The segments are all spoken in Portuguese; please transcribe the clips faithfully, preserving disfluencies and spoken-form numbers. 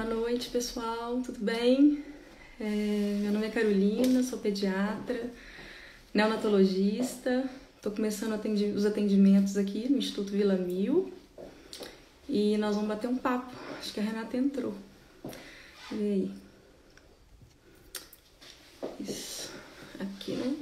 Boa noite, pessoal. Tudo bem? É, meu nome é Carolina, sou pediatra, neonatologista. Estou começando atendi os atendimentos aqui no Instituto Vila Mil e nós vamos bater um papo. Acho que a Renata entrou. E aí? Isso. Aqui, né?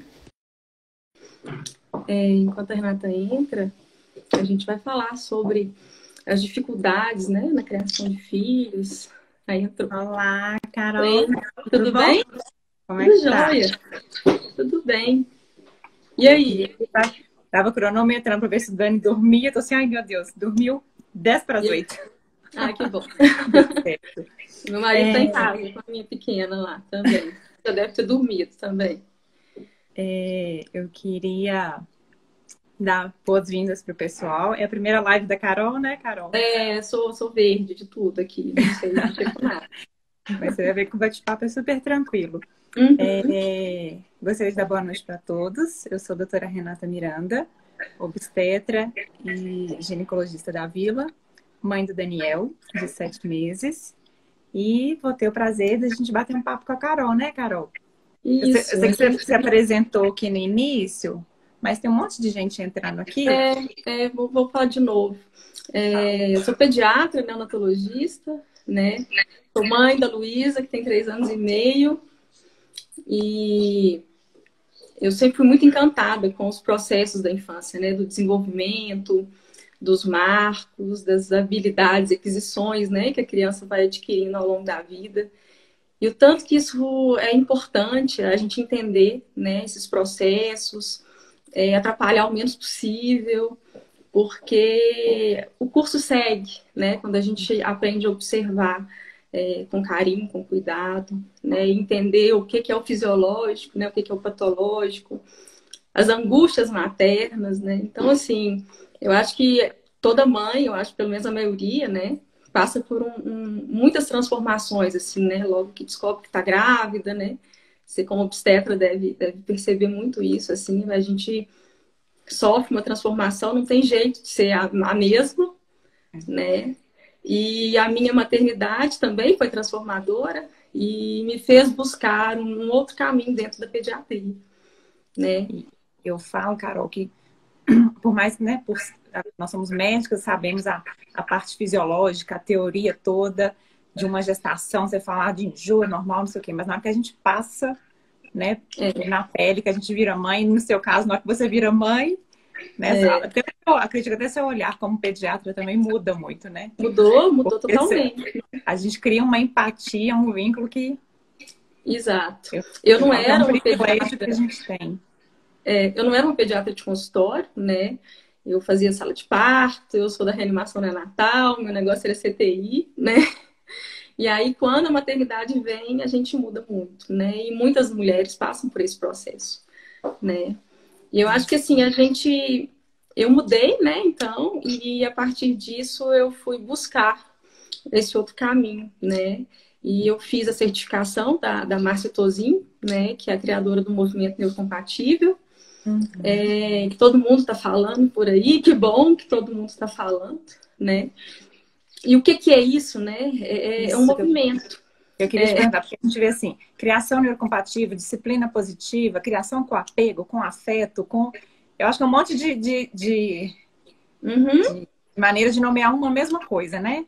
É, enquanto a Renata entra, a gente vai falar sobre as dificuldades, né, na criação de filhos. Aí entrou. Olá, Carol. Oi, Tudo, tudo bom? bem? Como é Tudo que tá? jóia. Tudo bem. E Eu aí? queria... Tava cronometrando para ver se o Dani dormia. Tô assim, ai meu Deus, dormiu dez para as E aí? oito. Ah, que bom. Deu certo. Meu marido tá em É, casa com a minha pequena lá também. Já deve ter dormido também. é, eu queria dar boas-vindas pro pessoal. É a primeira live da Carol, né, Carol? É, sou, sou verde de tudo aqui, não sei mexer com nada. Mas você vai ver que o bate-papo é super tranquilo. Uhum. É, gostaria de dar boa noite para todos. Eu sou a doutora Renata Miranda, obstetra e ginecologista da Vila, mãe do Daniel, de sete meses. E vou ter o prazer de a gente bater um papo com a Carol, né, Carol? Eu sei, eu Isso, sei a que você gente. se apresentou aqui no início, mas tem um monte de gente entrando aqui. É, é, vou, vou falar de novo. É, eu sou pediatra, neonatologista, né? Sou mãe da Luísa, que tem três anos e meio. E eu sempre fui muito encantada com os processos da infância, né? Do desenvolvimento, dos marcos, das habilidades, aquisições, né? Que a criança vai adquirindo ao longo da vida. E o tanto que isso é importante a gente entender, né? Esses processos, é, atrapalhar o menos possível, porque o curso segue, né? Quando a gente aprende a observar é, com carinho, com cuidado, né? E entender o que, que é o fisiológico, né? O que, que é o patológico, as angústias maternas, né? Então, assim, eu acho que toda mãe, eu acho que pelo menos a maioria, né? Passa por um, um, muitas transformações, assim, né? Logo que descobre que está grávida, né? Você, como obstetra, deve, deve perceber muito isso, assim. A gente sofre uma transformação, não tem jeito de ser a, a mesma, né? E a minha maternidade também foi transformadora e me fez buscar um outro caminho dentro da pediatria, né? E eu falo, Carol, que por mais que, né, por, nós somos médicos, sabemos a, a parte fisiológica, a teoria toda de uma gestação, você falar de enjoo, é normal, não sei o quê, mas na hora que a gente passa, né, É, na pele, que a gente vira mãe, no seu caso, na hora que você vira mãe, né, é, até, eu acredito que até seu olhar como pediatra também muda muito, né? mudou, mudou Porque você- totalmente. a gente cria uma empatia, um vínculo que Exato. eu, Eu eu não falo que é um era uma privilégio que a pediatra, gente tem. é, eu não era uma pediatra de consultório, né? Eu fazia sala de parto, eu sou da reanimação neonatal, meu negócio era C T I, né? E aí, quando a maternidade vem, a gente muda muito, né? E muitas mulheres passam por esse processo, né? E eu acho que assim, a gente. Eu mudei, né? Então, e a partir disso eu fui buscar esse outro caminho, né? E eu fiz a certificação da, da Márcia Tozin, né? Que é a criadora do movimento neurocompatível, Uhum. é, que todo mundo está falando por aí, que bom que todo mundo está falando, né? E o que, que é isso, né? É, é um Isso que eu, movimento. eu queria te É, perguntar, porque a gente vê assim, criação neurocompatível, disciplina positiva, criação com apego, com afeto, com... Eu acho que é um monte de, de, de, uhum. de maneira de nomear uma mesma coisa, né?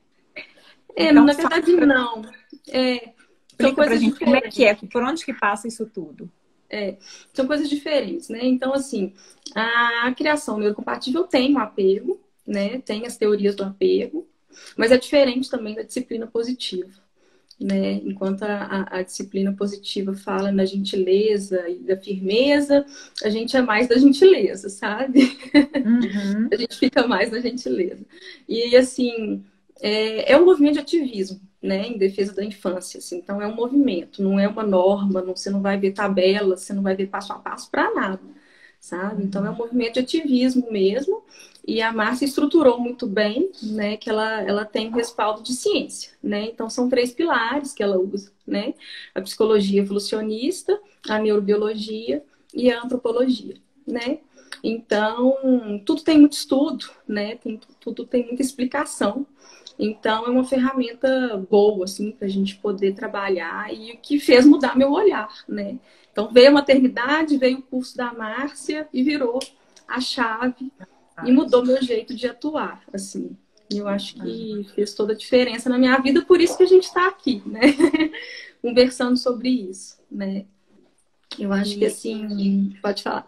É, Então, na fala, verdade, não. É, são explica pra coisas gente como é que é, diferentes. por onde que passa isso tudo. É, são coisas diferentes, né? Então, assim, a criação neurocompatível tem um apego, né? Tem as teorias do apego, mas é diferente também da disciplina positiva, né? Enquanto a, a, a disciplina positiva fala na gentileza e da firmeza, a gente é mais da gentileza, sabe? Uhum. A gente fica mais na gentileza. E, assim, é, é um movimento de ativismo, né, em defesa da infância. Assim. Então, é um movimento, não é uma norma, não, você não vai ver tabela, você não vai ver passo a passo para nada, sabe? Então, é um Uhum. movimento de ativismo mesmo. E a Márcia estruturou muito bem, né, que ela, ela tem um respaldo de ciência, né? Então, são três pilares que ela usa, né? A psicologia evolucionista, a neurobiologia e a antropologia, né? Então, tudo tem muito estudo, né? Tem, tudo tem muita explicação. Então, é uma ferramenta boa, assim, para a gente poder trabalhar e o que fez mudar meu olhar, né? Então, veio a maternidade, veio o curso da Márcia e virou a chave e mudou meu jeito de atuar, assim. Eu acho que fez toda a diferença na minha vida, por isso que a gente está aqui, né? Conversando sobre isso, né? Eu acho que, assim, pode falar.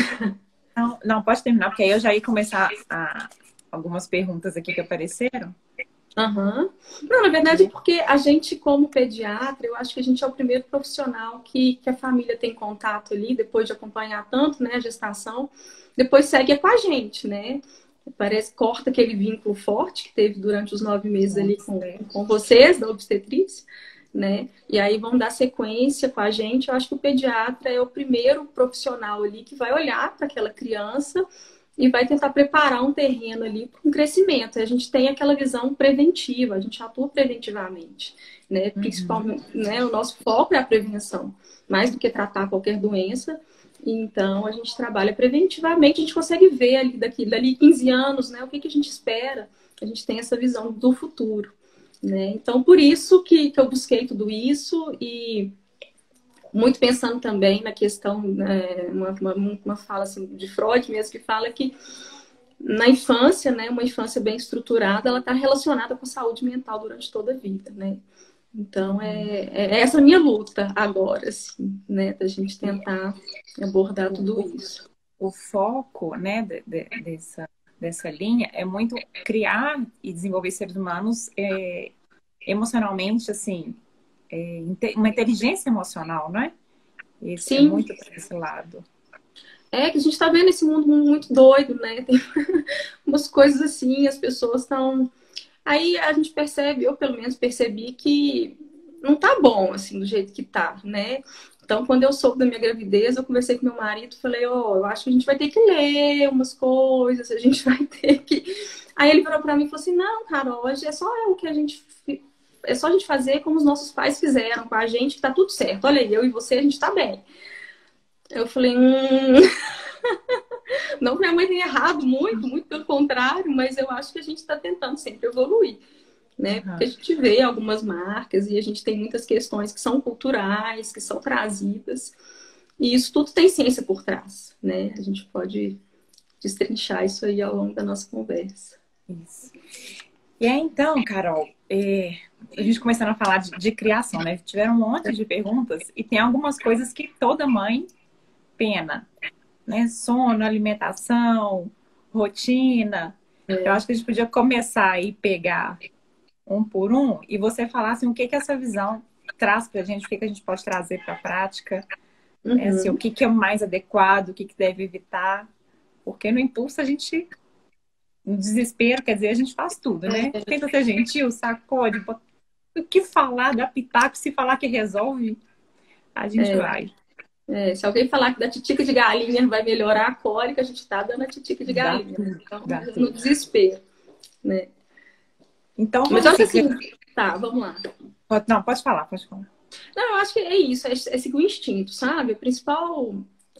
Não, não, pode terminar, porque aí eu já ia começar a, algumas perguntas aqui que apareceram. Uhum. Não, na verdade, porque a gente, como pediatra, eu acho que a gente é o primeiro profissional que, que a família tem contato ali, depois de acompanhar tanto, né, a gestação, depois segue com a gente, né? Parece que corta aquele vínculo forte que teve durante os nove meses ali com, com vocês, da obstetrícia, né? E aí vão dar sequência com a gente. Eu acho que o pediatra é o primeiro profissional ali que vai olhar para aquela criança e vai tentar preparar um terreno ali para um crescimento. A gente tem aquela visão preventiva, a gente atua preventivamente, né? Principalmente, né? O nosso foco é a prevenção, mais do que tratar qualquer doença. Então, a gente trabalha preventivamente, a gente consegue ver ali daqui, dali quinze anos, né? O que, que a gente espera. A gente tem essa visão do futuro, né? Então, por isso que, que eu busquei tudo isso e muito pensando também na questão, né, uma, uma, uma fala assim, de Freud mesmo, que fala que na infância, né, uma infância bem estruturada, ela está relacionada com a saúde mental durante toda a vida, né? Então, é, é essa a minha luta agora, assim, né, da gente tentar abordar tudo isso. O foco, né, de, de, dessa, dessa linha é muito criar e desenvolver seres humanos é, emocionalmente, assim, é, uma inteligência emocional, não é? Esse, Sim. É muito para esse lado. É que a gente está vendo esse mundo muito doido, né? Tem umas coisas assim, as pessoas estão... Aí a gente percebe, eu pelo menos percebi que não tá bom, assim, do jeito que tá, né? Então, quando eu soube da minha gravidez, eu conversei com meu marido, falei, ó, oh, eu acho que a gente vai ter que ler umas coisas, a gente vai ter que... Aí ele virou pra mim e falou assim, não, Carol, é só o que a gente... É só a gente fazer como os nossos pais fizeram com a gente, que tá tudo certo. Olha aí, eu e você, a gente tá bem. Eu falei, hum... Não que minha mãe tenha errado muito, muito pelo contrário, mas eu acho que a gente está tentando sempre evoluir, né? Porque a gente vê algumas marcas e a gente tem muitas questões que são culturais, que são trazidas, e isso tudo tem ciência por trás, né? A gente pode destrinchar isso aí ao longo da nossa conversa. Isso. E aí, então, Carol, é, a gente começando a falar de, de criação, né? Tiveram um monte de perguntas e tem algumas coisas que toda mãe pena, né? Sono, alimentação, rotina. É. Eu acho que a gente podia começar aí pegar um por um e você falar assim, o que que essa visão traz pra gente, o que que a gente pode trazer para a prática, uhum. né? Assim, o que que é mais adequado, o que que deve evitar, porque no impulso a gente, no desespero, quer dizer, a gente faz tudo, né? É. Tenta ser gentil, sacode, o que falar, dá pitaco, se falar que resolve, a gente é. vai. É, se alguém falar que da titica de galinha vai melhorar a cólica, a gente está dando a titica de galinha. Tudo, então, no desespero, né? Então, mas eu acho assim, tá, vamos lá. Pode, não, pode falar, pode falar. Não, eu acho que é isso, é, é seguir o instinto, sabe? A principal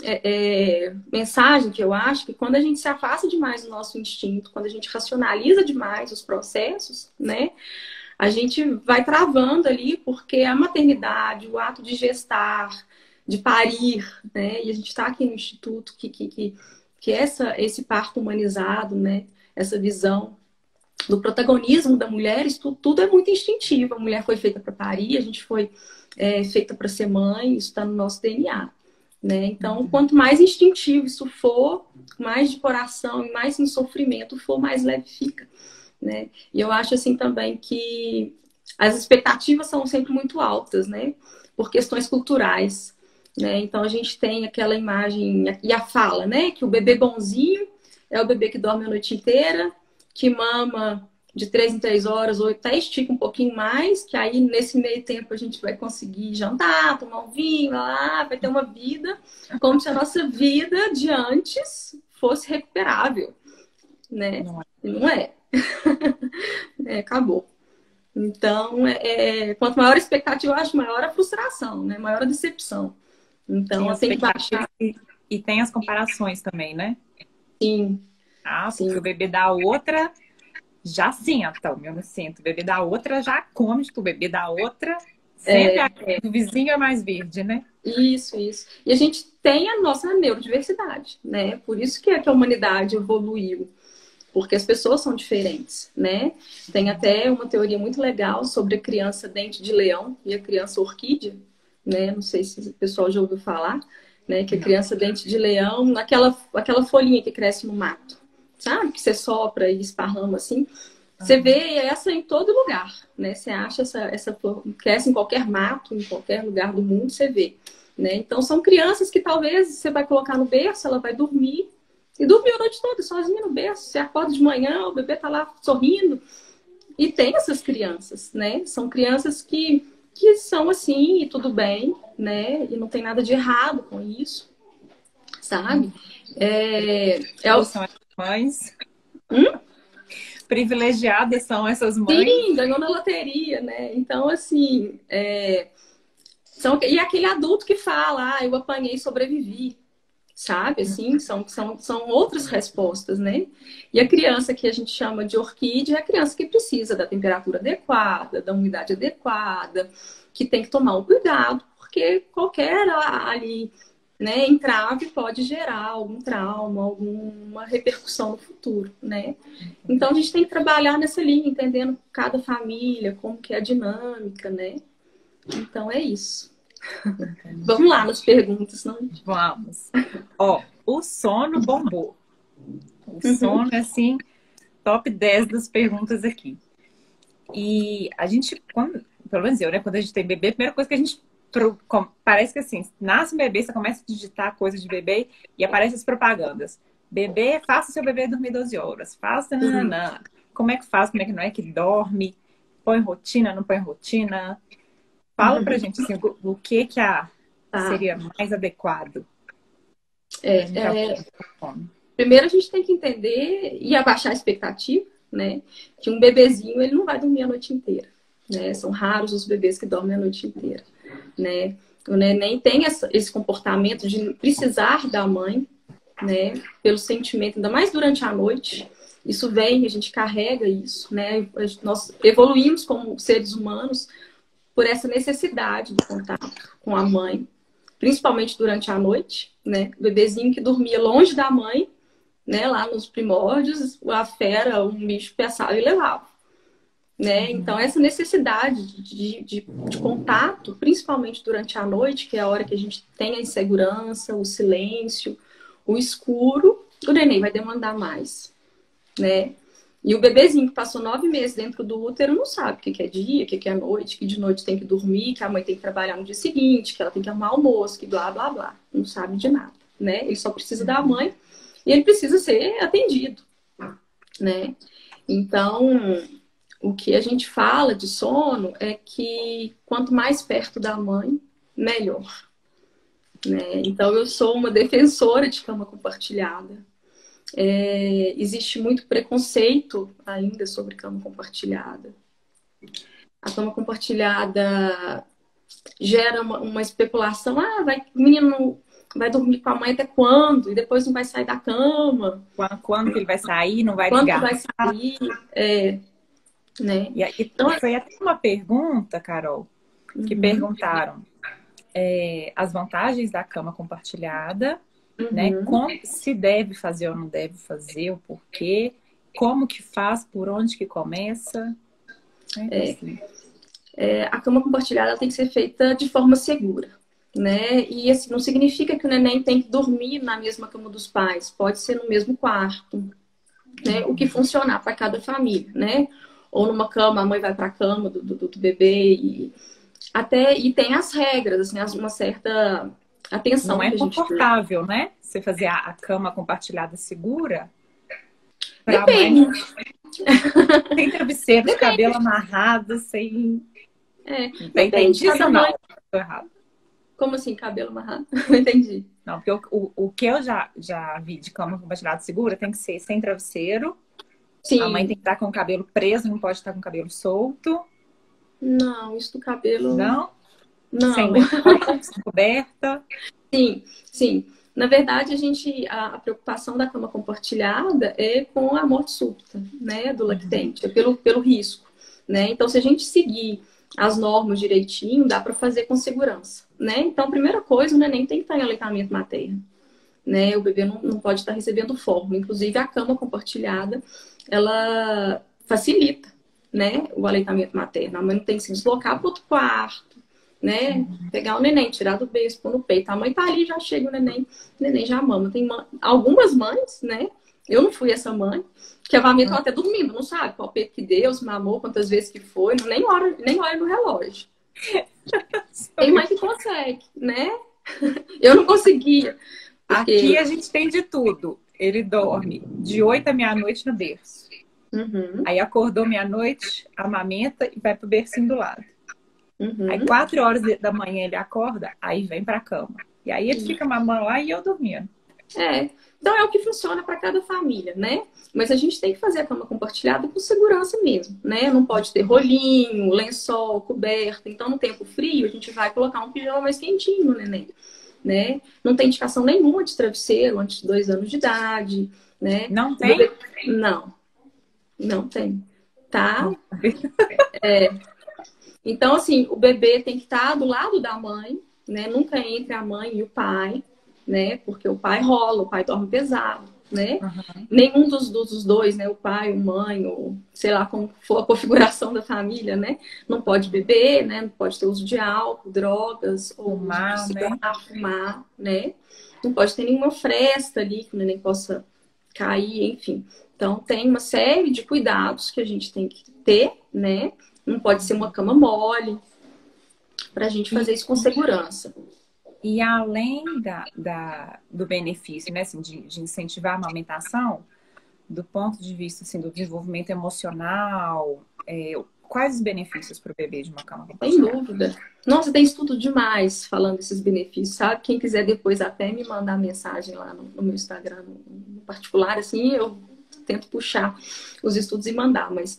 é, é, mensagem que eu acho que quando a gente se afasta demais do nosso instinto, quando a gente racionaliza demais os processos, né? A gente vai travando ali, porque a maternidade, o ato de gestar, de parir, né? E a gente está aqui no Instituto que, que, que, que essa, esse parto humanizado, né? Essa visão do protagonismo da mulher, isso tudo, tudo é muito instintivo. A mulher foi feita para parir, a gente foi é, feita para ser mãe, isso está no nosso D N A, né? Então, uhum. quanto mais instintivo isso for, mais de coração e mais em sofrimento for, mais leve fica, né? E eu acho assim também que as expectativas são sempre muito altas, né? Por questões culturais. Né? Então a gente tem aquela imagem e a fala, né? Que o bebê bonzinho é o bebê que dorme a noite inteira, que mama de três em três horas, ou até estica um pouquinho mais, que aí nesse meio tempo a gente vai conseguir jantar, tomar um vinho, lá, vai ter uma vida, como se a nossa vida de antes fosse recuperável, né? Não é. Não é. É, acabou. Então, é, quanto maior a expectativa, eu acho maior a frustração, né? Maior a decepção. Então, Sim, eu tenho que baixar. E tem as comparações também, né? Sim, Ah, sim. porque o bebê da outra já senta, eu não sinto. O bebê da outra já come, o bebê da outra sempre a do vizinho é mais verde, né? Isso, isso. E a gente tem a nossa neurodiversidade, né? Por isso que, é que a humanidade evoluiu, porque as pessoas são diferentes, né? Tem até uma teoria muito legal sobre a criança dente de leão e a criança orquídea, né? Não sei se o pessoal já ouviu falar, né? Que a criança dente de leão, aquela, aquela folhinha que cresce no mato, sabe? Que você sopra e esparrama assim. Você vê essa em todo lugar, né? Você acha essa, essa flor, cresce em qualquer mato, em qualquer lugar do mundo, você vê, né? Então são crianças que talvez você vai colocar no berço, ela vai dormir e dormir a noite toda sozinha no berço. Você acorda de manhã, o bebê tá lá sorrindo. E tem essas crianças, né? São crianças que, que são assim e tudo bem, né? E não tem nada de errado com isso, sabe? É, é o... São as mães. Hum? Privilegiadas são essas mães. Sim, ganhou na loteria, né? Então, assim, é... são... e aquele adulto que fala, ah, eu apanhei e sobrevivi, sabe? Assim, são, são, são outras respostas, né? E a criança que a gente chama de orquídea é a criança que precisa da temperatura adequada, da umidade adequada, que tem que tomar um cuidado, porque qualquer ali, né, entrave pode gerar algum trauma, alguma repercussão no futuro, né? Então a gente tem que trabalhar nessa linha, entendendo cada família, como que é a dinâmica, né? Então é isso. Vamos lá nas perguntas, não? Vamos. Ó, o sono bombou. O sono é assim, top dez das perguntas aqui. E a gente, quando, pelo menos eu, né? Quando a gente tem bebê, a primeira coisa que a gente pro, com, parece que assim, nasce um bebê, você começa a digitar coisas de bebê e aparecem as propagandas. Bebê, faça seu bebê dormir doze horas. Faça, nananã. Como é que faz? Como é que não é que dorme? Põe rotina, não põe rotina? Fala pra gente assim, o, o que que a, Tá. seria mais adequado. É, é, primeiro a gente tem que entender e abaixar a expectativa, né? Que um bebezinho ele não vai dormir a noite inteira, né? São raros os bebês que dormem a noite inteira, né? O neném tem essa, esse comportamento de precisar da mãe, né? Pelo sentimento, ainda mais durante a noite. Isso vem, a gente carrega isso, né? Nós evoluímos como seres humanos por essa necessidade do contato com a mãe, principalmente durante a noite, né? O bebezinho que dormia longe da mãe, né? Lá nos primórdios, a fera, um bicho pensava e levava, né? Então, essa necessidade de, de, de contato, principalmente durante a noite, que é a hora que a gente tem a insegurança, o silêncio, o escuro, o neném vai demandar mais, né? E o bebezinho que passou nove meses dentro do útero não sabe o que é dia, o que é noite, que de noite tem que dormir, que a mãe tem que trabalhar no dia seguinte, que ela tem que arrumar almoço, que blá, blá, blá. Não sabe de nada, né? Ele só precisa da mãe e ele precisa ser atendido, né? Então, o que a gente fala de sono é que quanto mais perto da mãe, melhor, né? Então, eu sou uma defensora de cama compartilhada. É, existe muito preconceito ainda sobre cama compartilhada. A cama compartilhada gera uma, uma especulação. Ah, vai, o menino vai dormir com a mãe até quando? E depois não vai sair da cama. Quando, quando que ele vai sair? Não vai quando ligar? Vai sair? É, né? E, e então, foi até uma pergunta, Carol, que uhum. perguntaram é, as vantagens da cama compartilhada, uhum. né? Como se deve fazer ou não deve fazer, o porquê, como que faz, por onde que começa. Né? É, assim. é, a cama compartilhada ela tem que ser feita de forma segura, né? E assim, não significa que o neném tem que dormir na mesma cama dos pais, pode ser no mesmo quarto, né? O que funcionar para cada família, né? Ou numa cama, a mãe vai para a cama do, do, do bebê e até e tem as regras, assim, uma certa atenção. Não é que a gente confortável, tem. Né? Você fazer a, a cama compartilhada segura. Depende. Mãe, sem travesseiro, de cabelo amarrado, sem. É, não depende disso, não. Tô errado. Como assim, cabelo amarrado? Não entendi. Não, porque o, o, o que eu já, já vi de cama compartilhada segura tem que ser sem travesseiro. Sim. A mãe tem que estar com o cabelo preso, não pode estar com o cabelo solto. Não, isso do cabelo... Não? Não. Sem lençol, sem coberta. Sim, sim. Na verdade, a gente, a, a preocupação da cama compartilhada é com a morte súbita, né, do lactente, é pelo, pelo risco, né? Então, se a gente seguir as normas direitinho, dá para fazer com segurança, né? Então, primeira coisa, o neném tem que estar em aleitamento materno, né? O bebê não, não pode estar recebendo fórmula. Inclusive, a cama compartilhada, ela facilita, né, o aleitamento materno. A mãe não tem que se deslocar para outro quarto, né? Pegar o neném, tirar do berço, pôr no peito. A mãe tá ali, já chega o neném, o neném já mama. Tem mãe, algumas mães, né? Eu não fui essa mãe, que amamentam até dormindo, não sabe qual peito que deu, se mamou, quantas vezes que foi, nem olha, nem olha no relógio. Tem mãe que consegue, né? Eu não conseguia. Porque... Aqui a gente tem de tudo. Ele dorme de oito à meia-noite no berço. Uhum. Aí acordou meia-noite, amamenta e vai pro bercinho do lado. Uhum. Aí quatro horas da manhã ele acorda, aí vem pra cama. E aí ele fica mamando lá e eu dormindo. É, então é o que funciona para cada família, né? Mas a gente tem que fazer a cama compartilhada com segurança mesmo, né? Não pode ter rolinho, lençol, coberta. Então, no tempo frio, a gente vai colocar um pijama mais quentinho no neném, né? Não tem indicação nenhuma de travesseiro antes de dois anos de idade, né? Não tem? Bebê... Não, não tem, tá? É. Então, assim, o bebê tem que estar do lado da mãe, né? Nunca entre a mãe e o pai, né? Porque o pai rola, o pai dorme pesado, né? Uhum. Nenhum dos, dos dois, né? O pai, a mãe, ou sei lá como for a configuração da família, né? Não pode beber, né? Não pode ter uso de álcool, drogas, ou fumar, cigarro, né? fumar, né? Não pode ter nenhuma fresta ali que o neném possa cair, enfim. Então, tem uma série de cuidados que a gente tem que ter, né? Não pode ser uma cama mole, para a gente fazer isso com segurança. E além da, da, do benefício, né, assim, de, de incentivar a amamentação, do ponto de vista assim, do desenvolvimento emocional, é, quais os benefícios para o bebê de uma cama compartilhada? Sem dúvida. Nossa, tem estudo demais falando desses benefícios, sabe? Quem quiser depois até me mandar mensagem lá no, no meu Instagram, no, no particular, assim, eu tento puxar os estudos e mandar, mas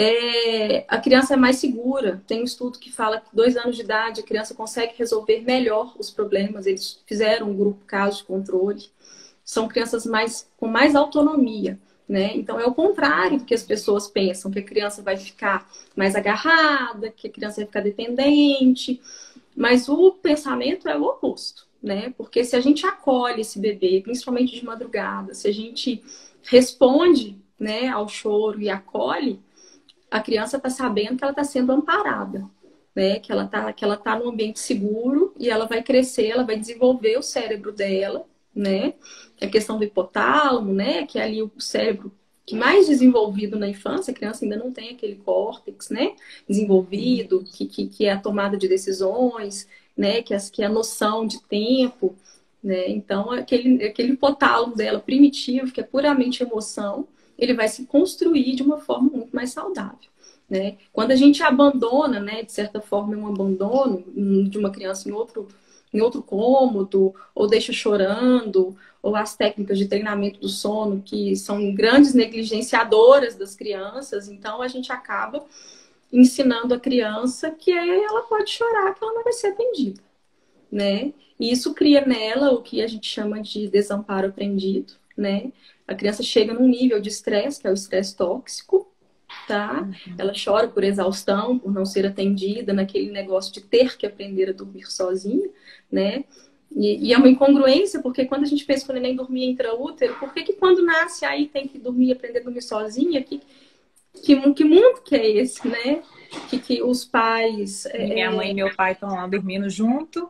é, a criança é mais segura. Tem um estudo que fala que dois anos de idade a criança consegue resolver melhor os problemas. Eles fizeram um grupo caso de controle. São crianças mais, com mais autonomia, né? Então é o contrário do que as pessoas pensam, que a criança vai ficar mais agarrada, que a criança vai ficar dependente. Mas o pensamento é o oposto, né? Porque se a gente acolhe esse bebê, principalmente de madrugada, se a gente responde, né, ao choro e acolhe, a criança está sabendo que ela está sendo amparada, né? Que ela está que ela tá num ambiente seguro e ela vai crescer, ela vai desenvolver o cérebro dela, né? A questão do hipotálamo, né? Que é ali o cérebro que mais desenvolvido na infância, a criança ainda não tem aquele córtex, né? Desenvolvido, que, que, que é a tomada de decisões, né? Que é, que é a noção de tempo, né? Então, aquele, aquele hipotálamo dela primitivo, que é puramente emoção, ele vai se construir de uma forma muito mais saudável, né? Quando a gente abandona, né, de certa forma, um abandono de uma criança em outro, em outro cômodo, ou deixa chorando, ou as técnicas de treinamento do sono, que são grandes negligenciadoras das crianças, então a gente acaba ensinando a criança que ela pode chorar, que ela não vai ser atendida, né? E isso cria nela o que a gente chama de desamparo aprendido, né? A criança chega num nível de estresse, que é o estresse tóxico, tá? Uhum. Ela chora por exaustão, por não ser atendida, naquele negócio de ter que aprender a dormir sozinha, né? E, e é uma incongruência, porque quando a gente pensa que o neném dormia intraútero, por que que quando nasce aí tem que dormir, aprender a dormir sozinha? Que, que, que mundo que é esse, né? Que, que os pais... É... Minha mãe e meu pai estão lá dormindo junto.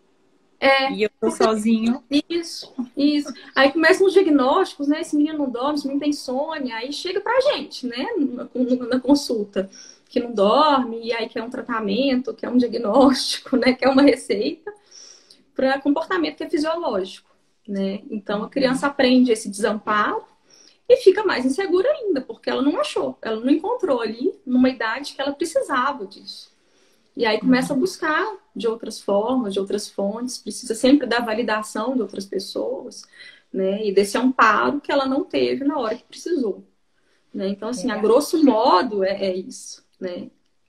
É, e eu tô sozinho. Isso, isso. Aí começam os diagnósticos, né? Esse menino não dorme, esse menino tem insônia. Aí chega pra gente, né? Na, na consulta, que não dorme, e aí quer um tratamento, quer um diagnóstico, né? Quer uma receita para comportamento que é fisiológico, né? Então a criança aprende esse desamparo e fica mais insegura ainda, porque ela não achou, ela não encontrou ali numa idade que ela precisava disso. E aí começa a buscar de outras formas, de outras fontes, precisa sempre da validação de outras pessoas, né? E desse amparo que ela não teve na hora que precisou, né? Então, assim, a grosso modo é, é isso, né?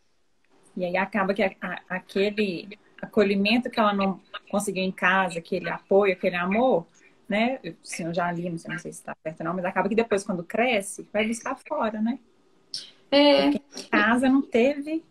E aí acaba que a, a, aquele acolhimento que ela não conseguiu em casa, aquele apoio, aquele amor, né? Eu, assim, eu já li, não sei, não sei se está certo ou não, mas acaba que depois, quando cresce, vai buscar fora, né? É, Porque em casa não teve.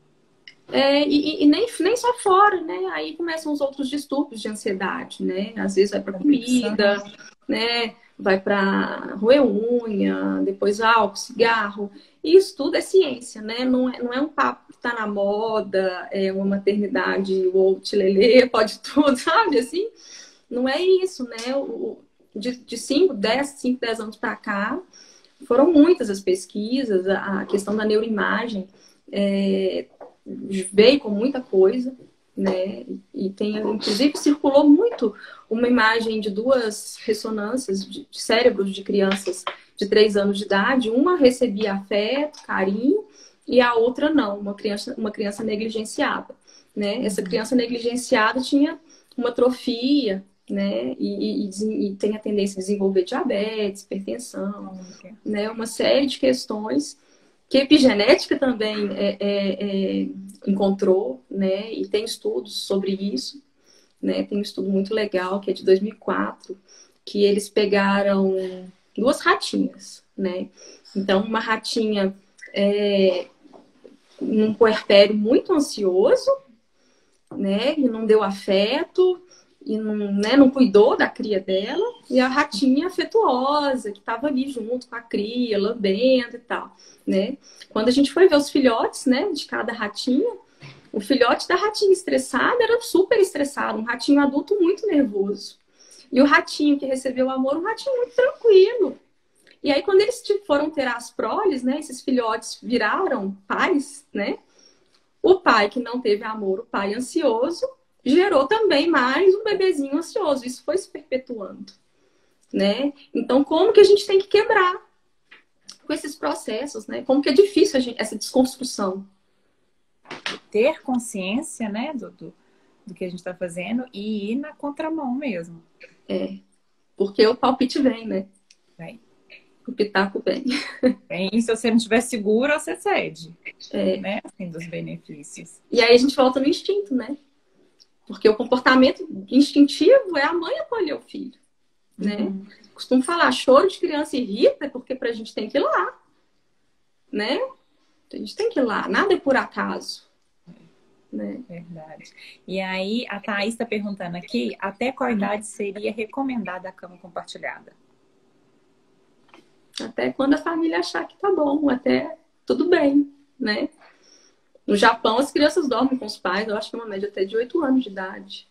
é, e, e nem, nem só fora, né? Aí começam os outros distúrbios de ansiedade, né? Às vezes vai para Compulsão. comida, né? Vai para roer unha, depois álcool, cigarro. E isso tudo é ciência, né? Não é, não é um papo que está na moda, é uma maternidade ou tilelê, pode tudo, sabe? Assim, não é isso, né? O, de, de cinco, dez, cinco, dez anos para cá, foram muitas as pesquisas, a, a questão da neuroimagem é, veio com muita coisa, né? E tem, inclusive, circulou muito uma imagem de duas ressonâncias de, de cérebros de crianças de três anos de idade. Uma recebia afeto, carinho, e a outra não, uma criança, uma criança negligenciada, né? Essa criança negligenciada tinha uma atrofia, né? E, e, e tem a tendência a desenvolver diabetes, hipertensão, né? Uma série de questões que a epigenética também é, é, é, encontrou, né? E tem estudos sobre isso, né? Tem um estudo muito legal que é de dois mil e quatro, que eles pegaram duas ratinhas, né? Então, uma ratinha é, num puerpério muito ansioso, né? E não deu afeto, e não, né, não cuidou da cria dela, e a ratinha afetuosa, que estava ali junto com a cria, lambendo e tal, né? Quando a gente foi ver os filhotes, né, de cada ratinha, o filhote da ratinha estressada era super estressado, um ratinho adulto muito nervoso. E o ratinho que recebeu amor, um ratinho muito tranquilo. E aí, quando eles foram ter as proles, né, esses filhotes viraram pais, né? O pai que não teve amor, o pai ansioso, gerou também mais um bebezinho ansioso. Isso foi se perpetuando, né? Então, como que a gente tem que quebrar com esses processos, né? Como que é difícil a gente, essa desconstrução. Ter consciência, né, do, do, do que a gente está fazendo e ir na contramão mesmo. É, porque o palpite vem, né? Vem. O pitaco vem. Vem, e se você não estiver seguro, você cede, É. né, assim, dos benefícios. E aí a gente volta no instinto, né? Porque o comportamento instintivo é a mãe acolher o filho, né? Uhum. Costumo falar, choro de criança irrita porque pra gente tem que ir lá, né? A gente tem que ir lá, nada é por acaso. Né? Verdade. E aí, a Thaís está perguntando aqui, até qual idade seria recomendada a cama compartilhada? Até quando a família achar que tá bom, até tudo bem, né? No Japão, as crianças dormem com os pais, eu acho que é uma média até de oito anos de idade.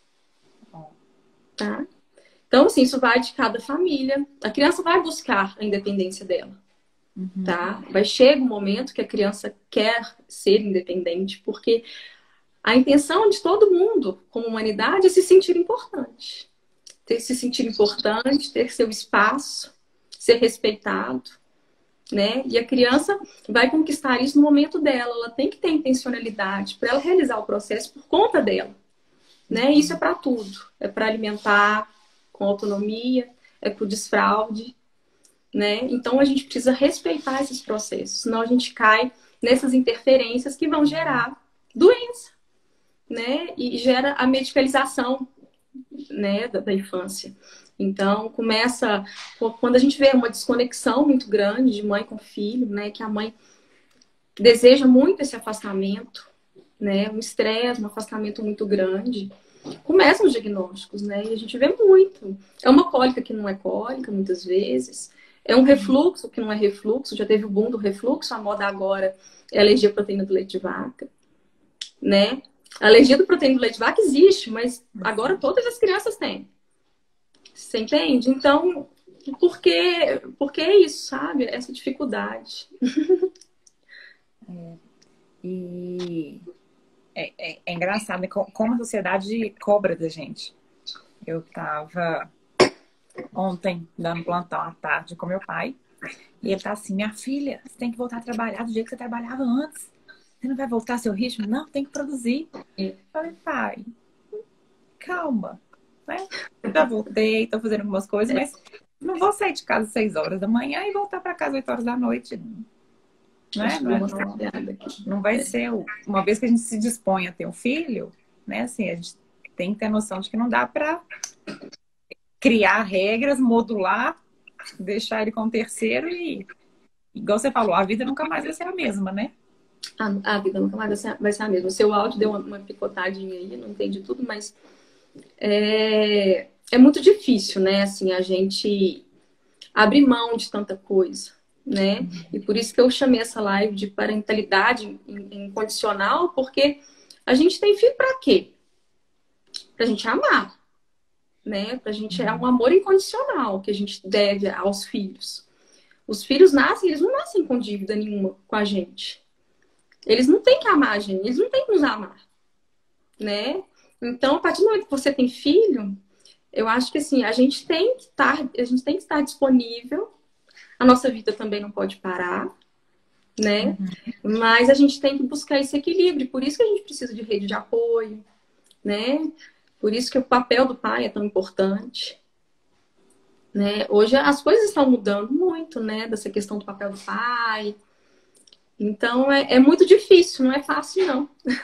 Tá? Então, assim, isso vai de cada família. A criança vai buscar a independência dela. Uhum. Tá? Vai chegar um momento que a criança quer ser independente, porque a intenção de todo mundo, como humanidade, é se sentir importante. Ter, se sentir importante, ter seu espaço, ser respeitado, né? E a criança vai conquistar isso no momento dela. Ela tem que ter intencionalidade para ela realizar o processo por conta dela, né? Isso é para tudo. É para alimentar com autonomia, é para o desfraude, né? Então a gente precisa respeitar esses processos, senão a gente cai nessas interferências que vão gerar doença, né? E gera a medicalização, né, da, da infância. Então, começa... Quando a gente vê uma desconexão muito grande de mãe com filho, né, que a mãe deseja muito esse afastamento, né, um estresse, um afastamento muito grande, começam os diagnósticos, né, e a gente vê muito. É uma cólica que não é cólica, muitas vezes. É um refluxo que não é refluxo. Já teve o boom do refluxo, a moda agora é a alergia à proteína do leite de vaca, né? A alergia do proteína do leite de vaca existe, mas agora todas as crianças têm. Você entende? Então, por que, por que isso, sabe? Essa dificuldade. É, e é, é, é engraçado como a sociedade cobra da gente. Eu tava ontem dando plantão à tarde com meu pai, e ele tá assim, minha filha, você tem que voltar a trabalhar do jeito que você trabalhava antes. Você não vai voltar ao seu ritmo? Não, tem que produzir. Eu falei, pai, calma, né? Já voltei, tô fazendo algumas coisas, mas não vou sair de casa às seis horas da manhã e voltar para casa às oito horas da noite. Né? Não, não, não vai ser... Uma vez que a gente se dispõe a ter um filho, né? Assim, a gente tem que ter noção de que não dá para criar regras, modular, deixar ele com o terceiro e, igual você falou, a vida nunca mais vai ser a mesma, né? A, a vida nunca mais vai ser, vai ser a mesma. O seu áudio deu uma, uma picotadinha aí, não entendi tudo, mas é, é muito difícil, né? Assim, a gente abrir mão de tanta coisa, né? E por isso que eu chamei essa live de parentalidade incondicional, porque a gente tem filho para quê? Pra gente amar, né? Pra gente é um amor incondicional que a gente deve aos filhos. Os filhos nascem, eles não nascem com dívida nenhuma com a gente. Eles não têm que amar a gente, eles não têm que nos amar, né? Então, a partir do momento que você tem filho, eu acho que assim, a gente tem que estar, a gente tem que estar disponível. A nossa vida também não pode parar, né? Uhum. Mas a gente tem que buscar esse equilíbrio. Por isso que a gente precisa de rede de apoio, né? Por isso que o papel do pai é tão importante, né? Hoje as coisas estão mudando muito, né? Dessa questão do papel do pai. Então é, é muito difícil, não é fácil, não.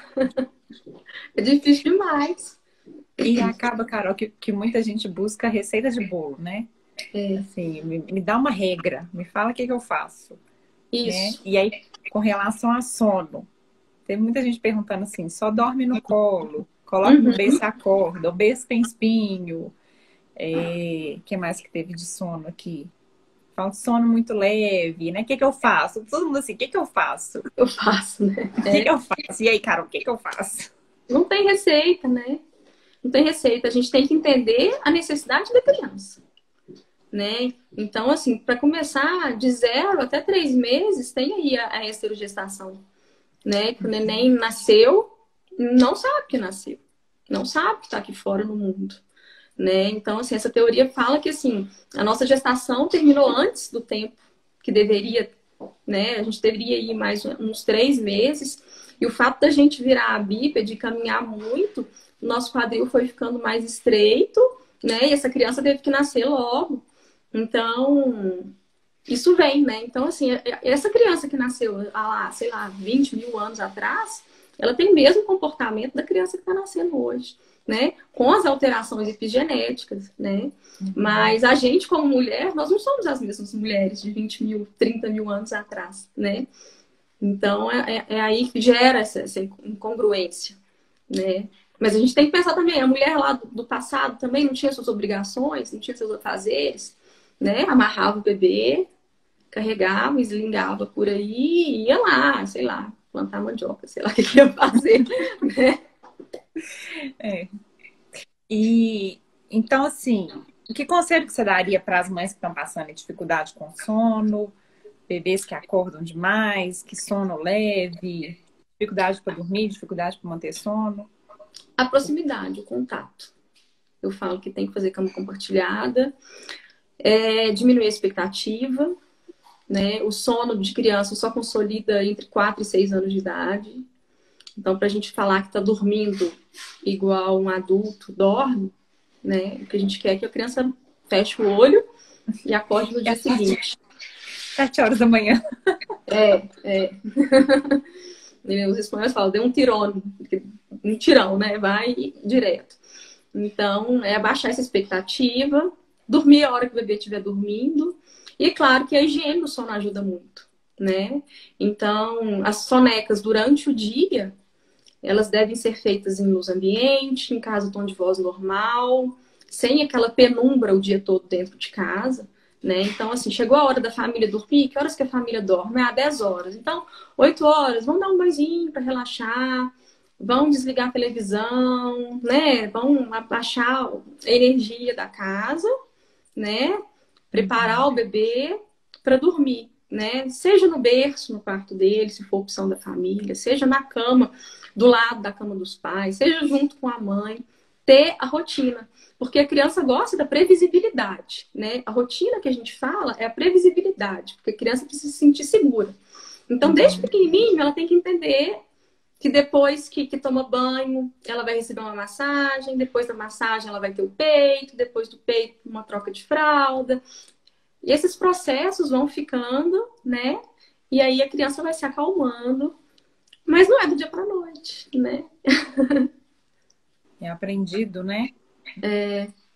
É difícil demais. E acaba, Carol, que, que muita gente busca receita de bolo, né? É. Assim, me, me dá uma regra, me fala o que, que eu faço. Isso. Né? E aí, com relação a sono, tem muita gente perguntando assim, só dorme no colo, coloca uhum. no berço e acorda, o berço tem espinho. É, que mais que teve de sono aqui? Fala de sono muito leve, né? O que, que eu faço? Todo mundo assim, o que, que eu faço? Eu faço, né? O que, é. que eu faço? E aí, Carol, o que, que eu faço? Não tem receita, né? Não tem receita. A gente tem que entender a necessidade da criança, né? Então, assim, para começar de zero até três meses, tem aí a, a esterogestação, né? Que o neném nasceu, não sabe que nasceu, não sabe que está aqui fora no mundo, né? Então, assim, essa teoria fala que, assim, a nossa gestação terminou antes do tempo que deveria, né? A gente deveria ir mais uns três meses. E o fato da gente virar a bípede, caminhar muito, o nosso quadril foi ficando mais estreito, né? E essa criança teve que nascer logo. Então, isso vem, né? Então, assim, essa criança que nasceu há lá, sei lá, vinte mil anos atrás, ela tem o mesmo comportamento da criança que está nascendo hoje, né? Com as alterações epigenéticas, né? Uhum. Mas a gente, como mulher, nós não somos as mesmas mulheres de vinte mil, trinta mil anos atrás, né? Então, é, é aí que gera essa, essa incongruência, né? Mas a gente tem que pensar também, a mulher lá do, do passado também não tinha suas obrigações, não tinha seus afazeres, né? Amarrava o bebê, carregava, eslingava por aí e ia lá, sei lá, plantar mandioca, sei lá o que ia fazer, né? É. E, então, assim, que conselho que você daria para as mães que estão passando dificuldade com sono, bebês que acordam demais, que sono leve, dificuldade para dormir, dificuldade para manter sono? A proximidade, o contato. Eu falo que tem que fazer cama compartilhada, é, diminuir a expectativa, né? O sono de criança só consolida entre quatro e seis anos de idade. Então, para a gente falar que está dormindo igual um adulto dorme, né? O que a gente quer é que a criança feche o olho e acorde no dia seguinte. Sete horas da manhã. É, é. Os espanhóis falam, dê um tirão, um tirão, né? Vai direto. Então, é abaixar essa expectativa, dormir a hora que o bebê estiver dormindo. E, claro, que a higiene do sono ajuda muito, né? Então, as sonecas durante o dia, elas devem ser feitas em luz ambiente, em casa tom de voz normal, sem aquela penumbra o dia todo dentro de casa, né? Então, assim, chegou a hora da família dormir, que horas que a família dorme? Ah, dez horas. Então, oito horas, vamos dar um banhozinho para relaxar, vão desligar a televisão, né? Vão abaixar a energia da casa, né? Preparar o bebê para dormir, né? Seja no berço, no quarto dele, se for opção da família, seja na cama, do lado da cama dos pais, seja junto com a mãe, ter a rotina. Porque a criança gosta da previsibilidade, né? A rotina que a gente fala é a previsibilidade, porque a criança precisa se sentir segura. Então, desde pequenininho, ela tem que entender que depois que, que toma banho, ela vai receber uma massagem, depois da massagem ela vai ter o peito, depois do peito uma troca de fralda. E esses processos vão ficando, né? E aí a criança vai se acalmando. Mas não é do dia para noite, né? É aprendido, né? É,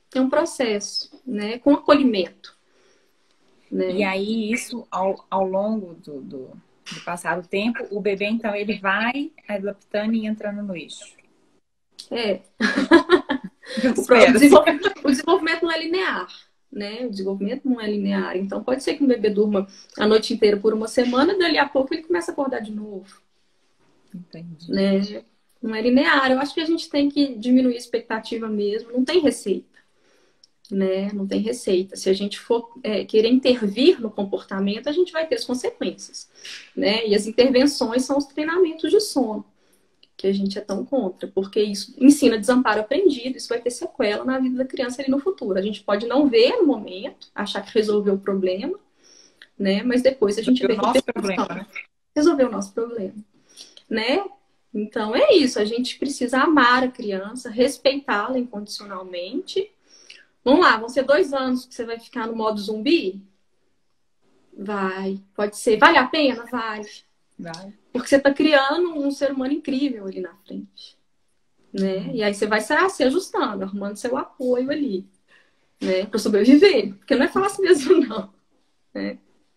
É um processo, né? Com acolhimento, né? E aí, isso, ao, ao longo do, do, do passar do tempo, o bebê, então, ele vai adaptando e entrando no eixo. É. Eu O, pro- o espero, assim. desenvolvimento, o desenvolvimento não é linear, né? O desenvolvimento não é linear. Então, pode ser que um bebê durma a noite inteira por uma semana, dali a pouco ele começa a acordar de novo, Entendi. né? Não é linear. Eu acho que a gente tem que diminuir a expectativa mesmo. Não tem receita, né? Não tem receita. Se a gente for é, querer intervir no comportamento, a gente vai ter as consequências, né? E as intervenções são os treinamentos de sono, que a gente é tão contra, porque isso ensina desamparo aprendido, isso vai ter sequela na vida da criança ali no futuro. A gente pode não ver no momento, achar que resolveu o problema, né? Mas depois a gente vê O nosso repercussão. problema, né? Resolveu o nosso problema, né? Então é isso, a gente precisa amar a criança, respeitá-la incondicionalmente. Vamos lá, vão ser dois anos que você vai ficar no modo zumbi? Vai, pode ser. Vale a pena? Vale. Vai. Porque você está criando um ser humano incrível ali na frente, né? E aí você vai se, se ajustando, arrumando seu apoio ali, né? Para sobreviver. Porque não é fácil mesmo, não. Né?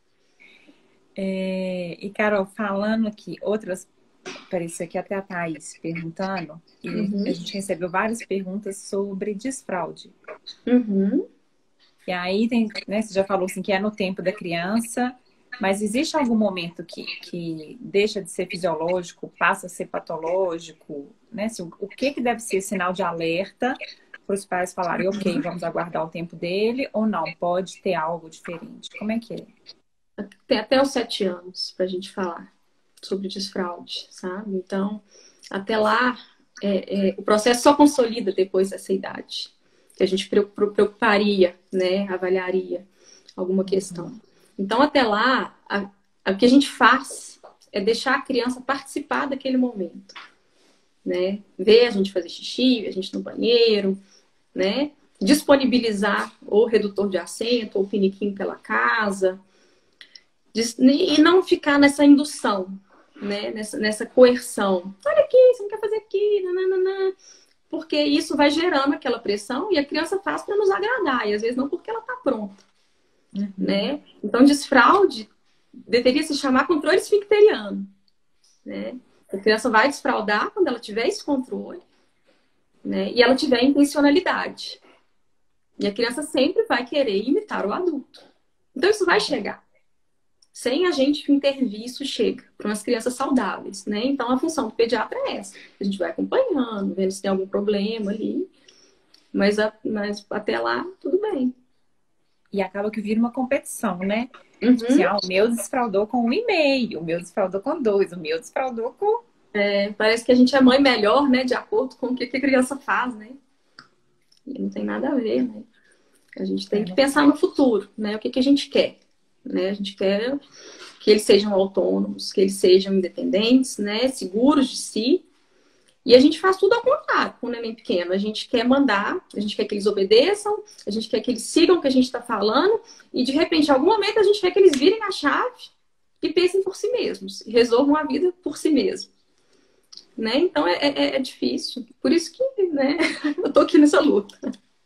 É, e, Carol, falando aqui, outras. Apareceu aqui até a Thaís perguntando, e Uhum. a gente recebeu várias perguntas sobre desfraude. Uhum. E aí tem, né, você já falou assim que é no tempo da criança, mas existe algum momento que, que deixa de ser fisiológico, passa a ser patológico, né? Assim, o que que deve ser sinal de alerta para os pais falarem, ok, vamos aguardar o tempo dele, ou não, pode ter algo diferente. Como é que é? Tem até os sete anos para a gente falar sobre desfraude, sabe? Então, até lá, é, é, o processo só consolida depois dessa idade. Que a gente preocuparia, né? Avaliaria alguma questão. Então, até lá, a, a, o que a gente faz é deixar a criança participar daquele momento, né? Ver a gente fazer xixi, a gente no banheiro, né? Disponibilizar ou redutor de assento ou piniquinho pela casa. E não ficar nessa indução, né? Nessa, nessa coerção. Olha aqui, você não quer fazer aqui, nananana. Porque isso vai gerando aquela pressão e a criança faz para nos agradar, e às vezes não porque ela está pronta, uhum. Né? Então, desfraude deveria se chamar controle esfincteriano, né? A criança vai desfraudar quando ela tiver esse controle, né? E ela tiver intencionalidade. E a criança sempre vai querer imitar o adulto. Então, isso vai chegar. Sem a gente intervir, isso chega para umas crianças saudáveis, né? Então, a função do pediatra é essa. A gente vai acompanhando, vendo se tem algum problema ali. Mas, a, mas até lá, tudo bem. E acaba que vira uma competição, né? Uhum. Tipo assim, ah, o meu desfraudou com um e meio, o meu desfraudou com dois, o meu desfraudou com... É, parece que a gente é mãe melhor, né? De acordo com o que a criança faz, né? E não tem nada a ver, né? A gente tem que pensar no futuro, né? O que, que a gente quer, né? A gente quer que eles sejam autônomos, que eles sejam independentes, né? Seguros de si. E a gente faz tudo ao contrário com o neném pequeno. A gente quer mandar, a gente quer que eles obedeçam, a gente quer que eles sigam o que a gente está falando, e de repente, em algum momento, a gente quer que eles virem a chave e pensem por si mesmos, e resolvam a vida por si mesmos. Né? Então é, é, é difícil. Por isso que, né, eu tô aqui nessa luta.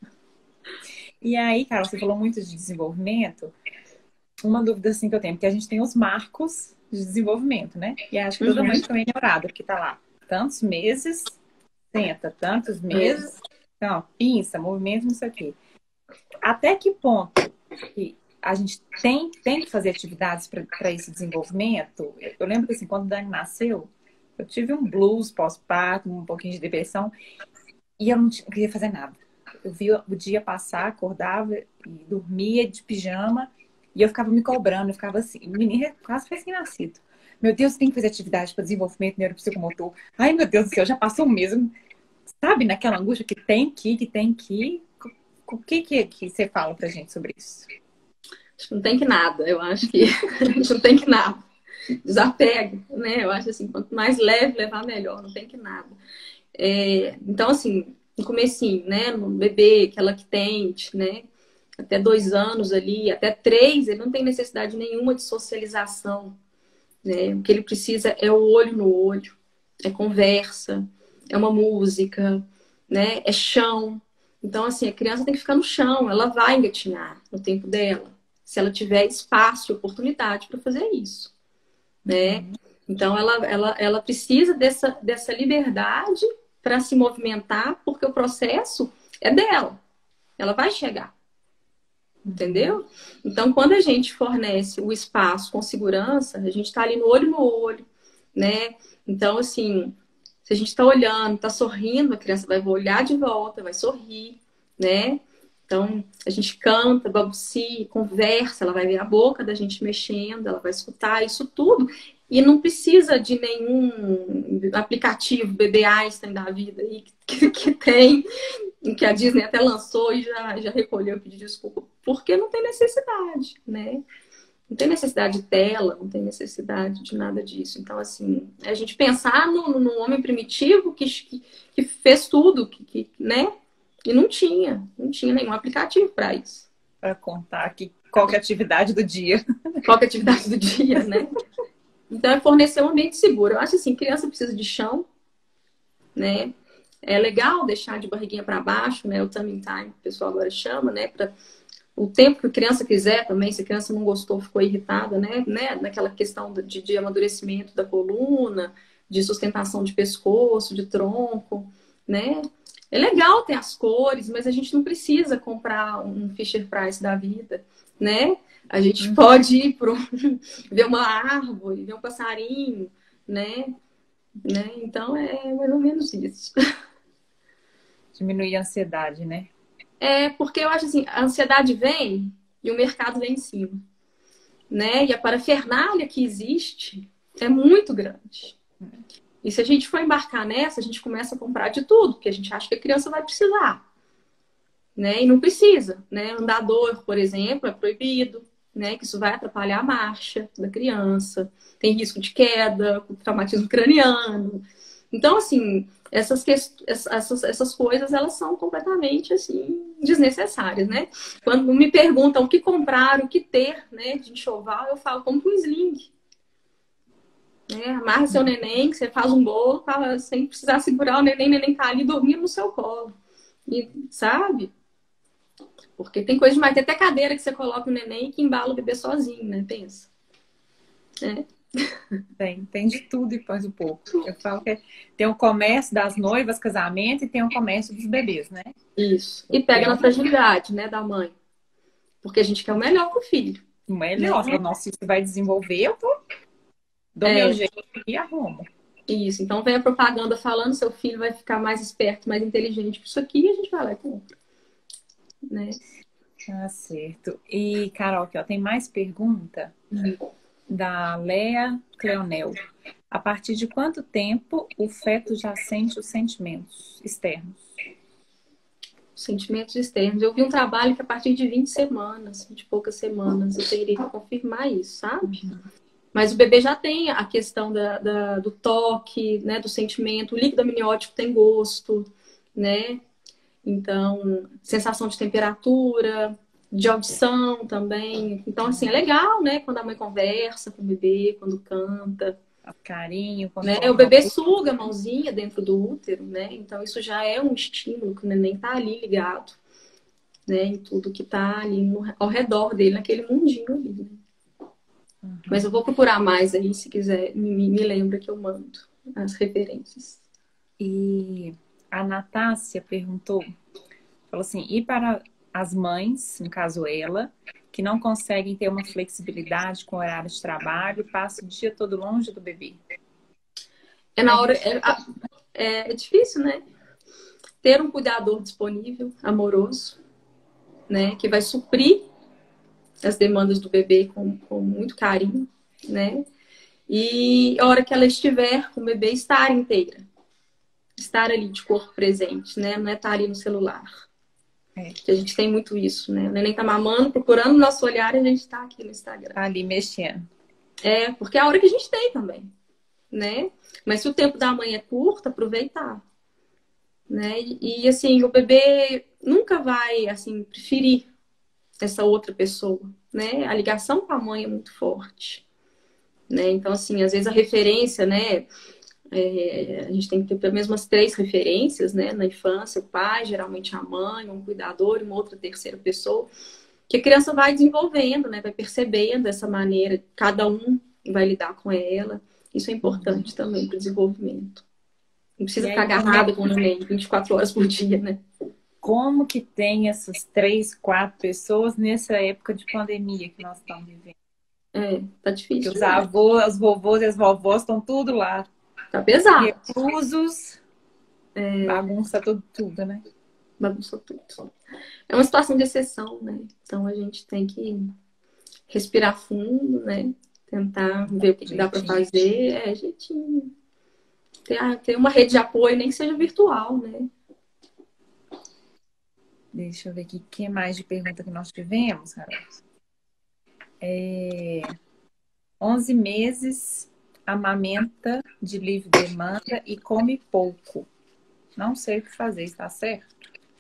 E aí, Carol, você falou muito de desenvolvimento. Uma dúvida assim que eu tenho, porque a gente tem os marcos de desenvolvimento, né? E acho que toda mãe fica meio neurada, porque tá lá tantos meses, senta, tantos meses, então, pinça, movimento, não sei o quê. Até que ponto que a gente tem, tem que fazer atividades para esse desenvolvimento? Eu lembro que assim, quando o Dani nasceu, eu tive um blues pós-parto, um pouquinho de depressão, e eu não, não queria fazer nada. Eu via o dia passar, acordava e dormia de pijama, e eu ficava me cobrando, eu ficava assim, o menino quase recém-nascido. Meu Deus, tem que fazer atividade para desenvolvimento neuropsicomotor. Ai, meu Deus do céu, já passou um mês. Sabe, naquela angústia que tem que ir, que tem que ir. O que, que que você fala pra gente sobre isso? Acho que não tem que nada. Eu acho que a gente não tem que nada. Desapega, né? Eu acho assim, quanto mais leve levar, melhor. Não tem que nada. É, então, assim, no comecinho, né? No bebê, aquela lactente, né? Até dois anos ali, até três, ele não tem necessidade nenhuma de socialização. Né? O que ele precisa é o olho no olho, é conversa, é uma música, né? É chão, Então, assim, a criança tem que ficar no chão, ela vai engatinhar no tempo dela, se ela tiver espaço e oportunidade para fazer isso, né? Uhum. Então, ela, ela, ela precisa dessa, dessa liberdade para se movimentar, porque o processo é dela, ela vai chegar. Uhum. Entendeu? Então, quando a gente fornece o espaço com segurança, a gente está ali no olho no olho, né? Então, assim, se a gente está olhando, está sorrindo, a criança vai olhar de volta, vai sorrir, né? Então, a gente canta, balbucia, conversa, ela vai ver a boca da gente mexendo, ela vai escutar isso tudo. E não precisa de nenhum aplicativo bebê Einstein da vida aí que, que tem, que a Disney até lançou e já, já recolheu pedir desculpa, porque não tem necessidade, né? Não tem necessidade de tela, não tem necessidade de nada disso. Então, assim, a gente pensar no, no homem primitivo que, que, que fez tudo, que, que, né? E não tinha, não tinha nenhum aplicativo para isso. Para contar aqui qual que é a atividade do dia. Qual que é a atividade do dia, né? Então, é fornecer um ambiente seguro. Eu acho assim, criança precisa de chão, né? É legal deixar de barriguinha para baixo, né? O tummy time, o pessoal agora chama, né? Para o tempo que a criança quiser também, se a criança não gostou, ficou irritada, né? né? Naquela questão de, de amadurecimento da coluna, de sustentação de pescoço, de tronco, né? É legal ter as cores, mas a gente não precisa comprar um Fisher Price da vida, né? A gente Uhum. pode ir para ver uma árvore, ver um passarinho, né? né? Então é mais ou menos isso. Diminuir a ansiedade, né? É porque eu acho assim, a ansiedade vem e o mercado vem em cima, né? E a parafernália que existe é muito grande. E se a gente for embarcar nessa, a gente começa a comprar de tudo, porque a gente acha que a criança vai precisar, né? E não precisa, né? Andador, por exemplo, é proibido, né? Que isso vai atrapalhar a marcha da criança, tem risco de queda, traumatismo craniano. Então, assim, essas, essas, essas coisas, elas são completamente, assim, desnecessárias, né? Quando me perguntam o que comprar, o que ter, né, de enxoval, eu falo, compra um sling. Né? Amarra seu neném, que você faz um bolo, fala, sem precisar segurar o neném, o neném tá ali dormindo no seu colo. E, sabe? Porque tem coisa demais. Tem até cadeira que você coloca o neném que embala o bebê sozinho, né? Pensa. É. Tem, tem de tudo e mais um pouco. Eu falo que tem o comércio das noivas, casamento, e tem o comércio dos bebês, né? Isso. E pega Tem na fragilidade, né, da mãe. Porque a gente quer o melhor pro filho. o melhor. Né? O nosso filho vai desenvolver, eu tô, dou É. meu jeito e arrumo. Isso. Então vem a propaganda falando, seu filho vai ficar mais esperto, mais inteligente por isso aqui, e a gente vai lá e compra. Né? Tá certo. E, Carol, aqui, ó, tem mais pergunta da Lea Cleonel. A partir de quanto tempo o feto já sente os sentimentos externos? Sentimentos externos. Eu vi um trabalho que a partir de vinte semanas, vinte e poucas semanas, eu teria que confirmar isso, sabe? Uhum. Mas o bebê já tem a questão da, da, do toque, né, do sentimento. O líquido amniótico tem gosto, né? Então, sensação de temperatura, de audição também. Então, assim, é legal, né? Quando a mãe conversa com o bebê, quando canta. Carinho, Né? O bebê suga a mãozinha dentro do útero, né? Então, isso já é um estímulo que o neném tá ali ligado, né? Em tudo que tá ali no, ao redor dele, naquele mundinho ali, né? Uhum. Mas eu vou procurar mais aí, se quiser, me, me lembra que eu mando as referências. E a Natácia perguntou, falou assim, e para as mães, no caso ela, que não conseguem ter uma flexibilidade com o horário de trabalho, passa o dia todo longe do bebê? É na hora, é, é, é difícil, né? Ter um cuidador disponível, amoroso, né? Que vai suprir as demandas do bebê com, com muito carinho, né? E a hora que ela estiver com o bebê, estar inteira. Estar ali de corpo presente, né? Não é estar ali no celular. É. Que a gente tem muito isso, né? O neném tá mamando, procurando o nosso olhar e a gente tá aqui no Instagram. Tá ali mexendo. É, porque é a hora que a gente tem também, né? Mas se o tempo da mãe é curto, aproveitar. Né? E, e assim, o bebê nunca vai, assim, preferir essa outra pessoa, né? A ligação com a mãe é muito forte, né? Então, assim, às vezes a referência, né? É, a gente tem que ter pelo menos umas três referências, né? Na infância, o pai, geralmente a mãe, um cuidador e uma outra terceira pessoa, que a criança vai desenvolvendo, né? Vai percebendo essa maneira, cada um vai lidar com ela. Isso é importante também para o desenvolvimento. Não precisa E ficar aí, como é, agarrado com o neném vinte e quatro horas por dia, né? como que tem essas três, quatro pessoas nessa época de pandemia que nós estamos vivendo? É, tá Que difícil os demais. avós, os vovôs e as vovós estão tudo lá, Tá pesado. reclusos, bagunça tudo, tudo, né? Bagunçou tudo. É uma situação de exceção, né? Então a gente tem que respirar fundo, né? Tentar ver o que, que dá para Jeitinho. fazer. É, jeitinho. Ter, a- ter uma rede de apoio, nem que seja virtual, né? Deixa eu ver aqui o que mais de pergunta que nós tivemos, Carol. É, onze meses, amamenta de livre demanda e come pouco. Não sei o que fazer, está certo?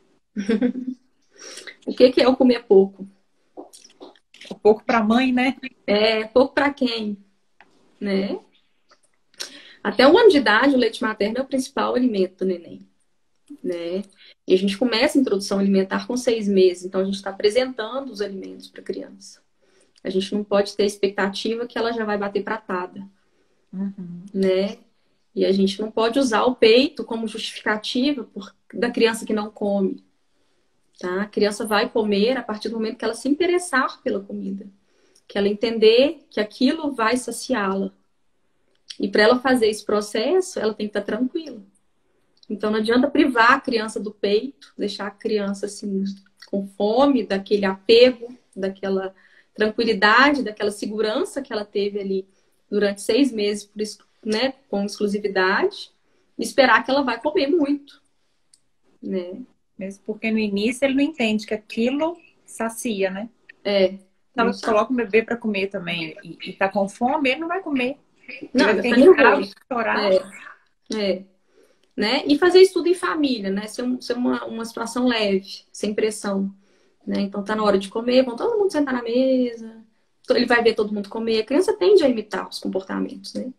O que, que é o comer pouco? Um pouco para a mãe, né? É pouco para quem, né? Até um ano de idade, o leite materno é o principal alimento do neném, né? E a gente começa a introdução alimentar com seis meses, então a gente está apresentando os alimentos para a criança. A gente não pode ter expectativa que ela já vai bater pratada, Uhum. né? E a gente não pode usar o peito como justificativa por, da criança que não come, tá? A criança vai comer a partir do momento que ela se interessar pela comida, que ela entender que aquilo vai saciá-la. E para ela fazer esse processo, ela tem que estar tranquila. Então não adianta privar a criança do peito, deixar a criança assim com fome, daquele apego, daquela tranquilidade, daquela segurança que ela teve ali durante seis meses, por isso, né, com exclusividade, e esperar que ela vai comer muito, né? Mesmo porque no início ele não entende que aquilo sacia, né? É, Se não ela sabe. coloca o bebê para comer também e, e tá com fome, ele não vai comer. Ele Não, vai vai ficar ficar em casa, nervoso. chorar. É, é. Né? E fazer isso tudo em família, né? Ser, um, ser uma, uma situação leve, sem pressão. Né? Então tá na hora de comer, vão todo mundo sentar na mesa, ele vai ver todo mundo comer. A criança tende a imitar os comportamentos, né?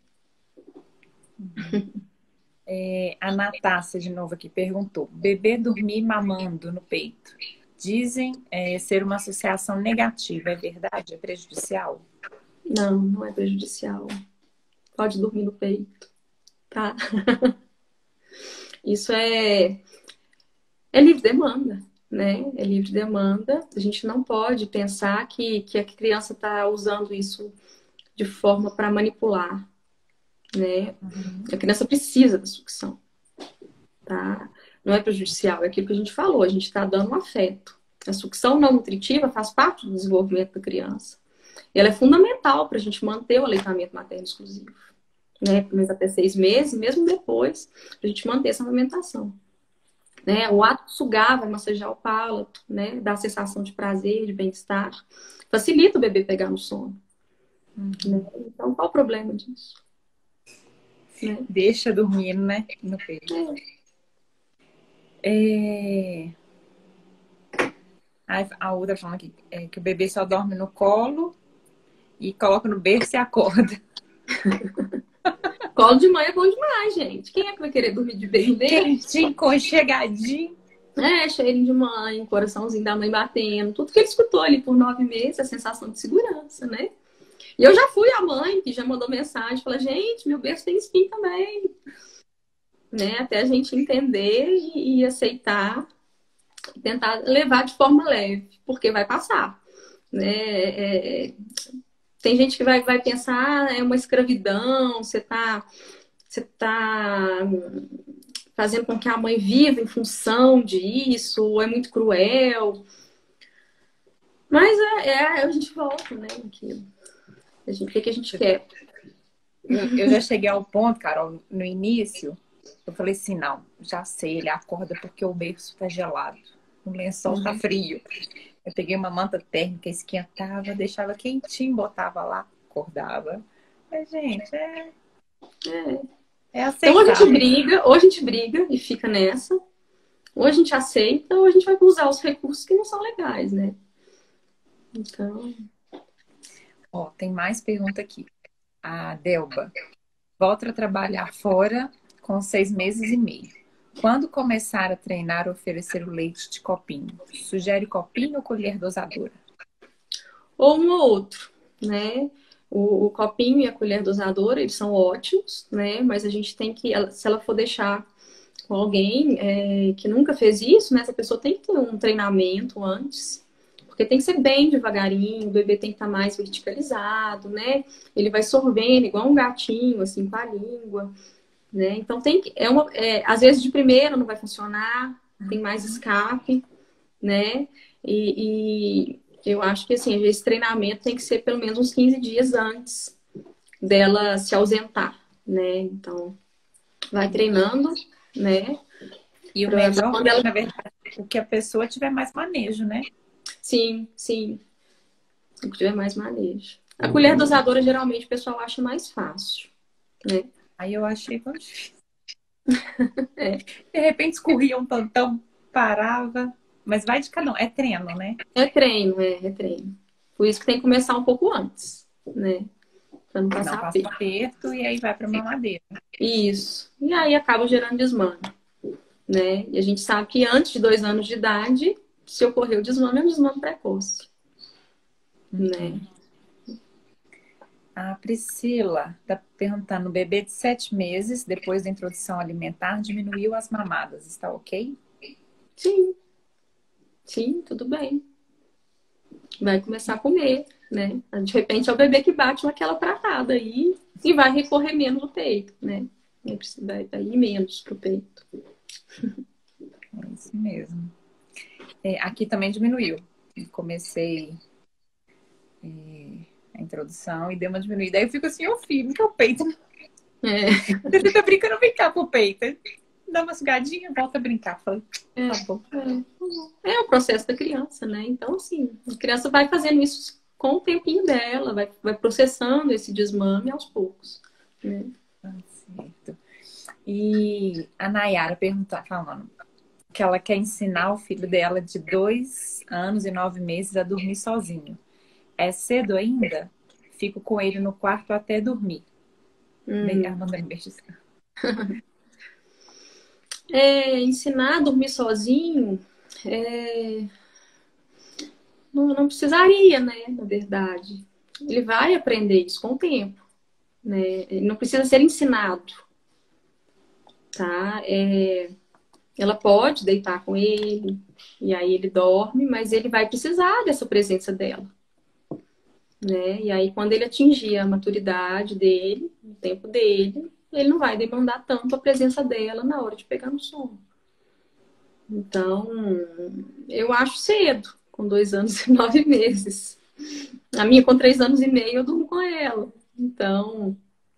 É, a Natácia, de novo aqui, perguntou: bebê dormir mamando no peito. Dizem é, ser uma associação negativa, é verdade? É prejudicial? Não, não é prejudicial. Pode dormir no peito, tá? Isso é, é livre demanda, né? É livre demanda. A gente não pode pensar que, que a criança está usando isso de forma para manipular, né? Uhum. A criança precisa da sucção, tá? Não é prejudicial, é aquilo que a gente falou, a gente está dando um afeto. A sucção não nutritiva faz parte do desenvolvimento da criança. E ela é fundamental para a gente manter o aleitamento materno exclusivo, né? Pelo menos até seis meses, e mesmo depois, para a gente manter essa amamentação. Né? O ato de sugar vai massagear o palato, né? Dá a sensação de prazer, de bem-estar. Facilita o bebê pegar no sono. Uhum. Né? Então, qual o problema disso? Né? Deixa dormindo, né? No peito. É... Aí a outra falando aqui é que o bebê só dorme no colo e coloca no berço e acorda. Colo de mãe é bom demais, gente. Quem é que vai querer dormir de bem bem? Quentinho, conchegadinho. É, cheirinho de mãe, coraçãozinho da mãe batendo, tudo que ele escutou ali por nove meses, a sensação de segurança, né? E eu já fui a mãe que já mandou mensagem, falou, gente, meu berço tem espinho também, né? Até a gente entender e, e aceitar, e tentar levar de forma leve, porque vai passar, né? É, é, tem gente que vai, vai pensar, ah, é uma escravidão, você tá, você tá fazendo com que a mãe viva em função disso, é muito cruel. Mas é, é, a gente volta, né? Naquilo. A gente, o que, que a gente quer? Eu, eu já cheguei ao ponto, Carol, no início, eu falei assim, não, já sei, ele acorda porque o berço tá gelado, o lençol tá frio. Eu peguei uma manta térmica, esquentava, deixava quentinho, botava lá, acordava. Mas, gente, é, É. é Então ou a gente aceitável. briga, ou a gente briga e fica nessa, ou a gente aceita, ou a gente vai usar os recursos que não são legais, né? Então. Ó, tem mais pergunta aqui. A Delba. Volto a trabalhar fora com seis meses e meio. Quando começar a treinar, oferecer o leite de copinho? Sugere copinho ou colher dosadora? Ou um ou outro, né? O, o copinho e a colher dosadora, eles são ótimos, né? Mas a gente tem que, ela- se ela for deixar com alguém é, que nunca fez isso, né? Essa pessoa tem que ter um treinamento antes, porque tem que ser bem devagarinho, o bebê tem que estar mais verticalizado, né? Ele vai sorvendo igual um gatinho, assim, com a língua, né? Então tem que, é uma, é, às vezes de primeira não vai funcionar, tem mais escape, né? E, e eu acho que assim, esse treinamento tem que ser pelo menos uns quinze dias antes dela se ausentar, né? Então, vai treinando, né? E o Pra, melhor, quando ela... na verdade, o que a pessoa tiver mais manejo, né? Sim, sim. O que tiver mais manejo. A colher dosadora, geralmente, o pessoal acha mais fácil, né? Aí eu achei tão difícil. É, De repente escorria um tantão, parava. Mas vai de cada um. É treino, né? é treino, é, é treino. Por isso que tem que começar um pouco antes, né? Pra não Não passar passa aperto. aperto e aí vai pra mamadeira. Isso. E aí acaba gerando desmame, né? E a gente sabe que antes de dois anos de idade, se ocorrer o desmame, é um desmame precoce, né? Uhum. A Priscila está perguntando: bebê de sete meses, depois da introdução alimentar, diminuiu as mamadas, está ok? Sim, sim, tudo bem. Vai começar a comer, né? De repente é o bebê que bate naquela pratada aí e vai recorrer menos no peito, né? Vai, vai ir menos pro peito. É isso mesmo. É, aqui também diminuiu. Comecei é, a introdução e deu uma diminuída. Aí eu fico assim, ô filho, que é o peito. É, Você fica brincando, vem cá pro peito. Dá uma sugadinha, volta a brincar. Fala, é, tá bom. é, é o processo da criança, né? Então, assim, a criança vai fazendo isso com o tempinho dela, vai, vai processando esse desmame aos poucos, né? Tá certo. E a Nayara perguntar, falando que ela quer ensinar o filho dela de dois anos e nove meses a dormir sozinho. É cedo ainda? Fico com ele no quarto até dormir. Bem, ela Hum. mandando beijos. É, ensinar a dormir sozinho, é, não, não precisaria, né? Na verdade. Ele vai aprender isso com o tempo, né? Ele não precisa ser ensinado, tá? É, ela pode deitar com ele, e aí ele dorme, mas ele vai precisar dessa presença dela, né? E aí, quando ele atingir a maturidade dele, o tempo dele, ele não vai demandar tanto a presença dela na hora de pegar no sono. Então, eu acho cedo, com dois anos e nove meses. A minha, com três anos e meio, eu durmo com ela. Então,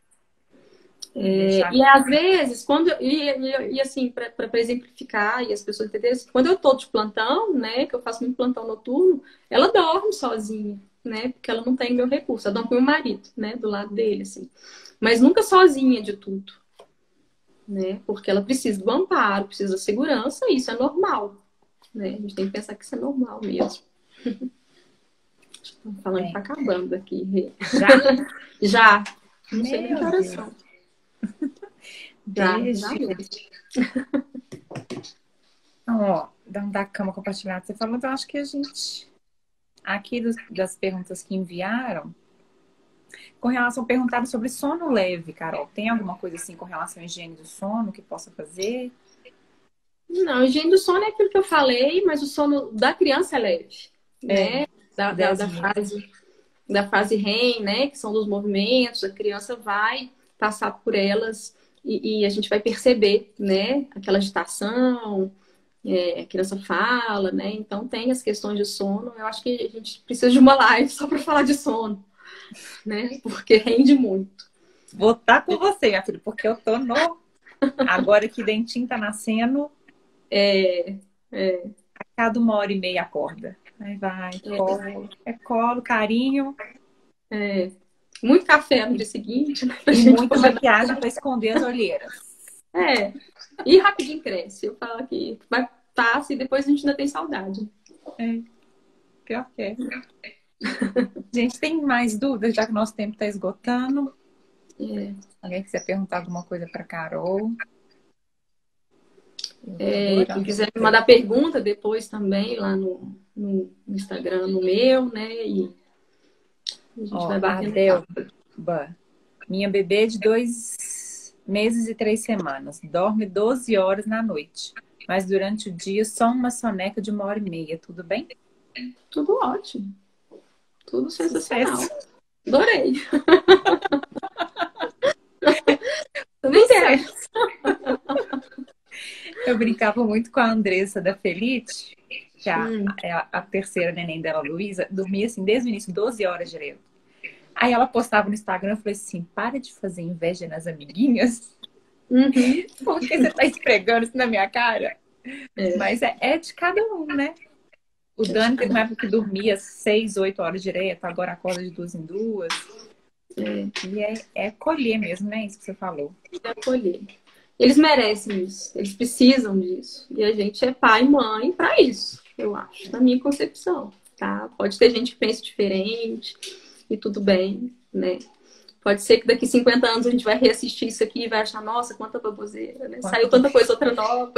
é, Deixar. e às vezes, quando e, e, e assim, para exemplificar e as pessoas entenderem, quando eu tô de plantão, né, que eu faço muito plantão noturno, ela dorme sozinha, né, porque ela não tem meu recurso. Ela dorme com meu marido, né, do lado dele, assim. Mas nunca sozinha de tudo, né, porque ela precisa do amparo, precisa da segurança, e isso é normal, né? A gente tem que pensar que isso é normal mesmo. Estão falando que É. tá acabando aqui, Rê. Já? Já. Não sei nem que Meu horas Deus. são. Já, já Beijo. mesmo. Então, ó, da da cama compartilhada, você falou, então acho que a gente. Aqui dos- das perguntas que enviaram, com relação, perguntaram sobre sono leve, Carol. Tem alguma coisa assim com relação à higiene do sono que possa fazer? Não, a higiene do sono é aquilo que eu falei, mas o sono da criança é leve, É, né? Da, da, dez da meses. fase, da fase REM, né? Que são dos movimentos, a criança vai passar por elas e, e a gente vai perceber, né? Aquela agitação, é, a criança fala, né? Então tem as questões de sono. Eu acho que a gente precisa de uma live só para falar de sono, né? Porque rende muito. Vou estar com você, minha filha, porque eu tô no. Agora que dentinho tá nascendo, É, é, a cada uma hora e meia acorda. Aí vai, colo, é colo, carinho é. Muito café no e, dia seguinte, né? Pra e gente muita poder. maquiagem para esconder as olheiras. É. E rapidinho cresce. Eu falo que vai, passa e depois a gente ainda tem saudade. É, pior que é. Gente, tem mais dúvidas, já que o nosso tempo está esgotando? É. Alguém quiser perguntar alguma coisa para Carol? É, quem quiser me mandar pergunta depois também lá no, no Instagram, no meu, né? E a gente Ó, vai a batendo papo. Delba, minha bebê de dois meses e três semanas, dorme doze horas na noite, mas durante o dia só uma soneca de uma hora e meia, tudo bem? Tudo ótimo. Tudo sensacional. Sucesso. Adorei. Tudo Tudo certo. certo. Eu brincava muito com a Andressa da Felite, que é a, Hum. a, a terceira neném dela, Luísa, dormia assim desde o início, doze horas direto. Aí ela postava no Instagram, eu falei assim, para de fazer inveja nas amiguinhas, Uhum. porque você tá esfregando isso na minha cara. É. Mas é, é de cada um, né? O Dani teve uma época que dormia seis, oito horas direto, agora acorda de duas em duas. É. E é, é colher mesmo, né? Isso que você falou. É acolher. Eles merecem isso, eles precisam disso. E a gente é pai e mãe para isso, eu acho, na minha concepção, tá? Pode ter gente que pense diferente e tudo bem, né? Pode ser que daqui cinquenta anos a gente vai reassistir isso aqui e vai achar, nossa, quanta baboseira, né? Quanto... Saiu tanta coisa outra nova.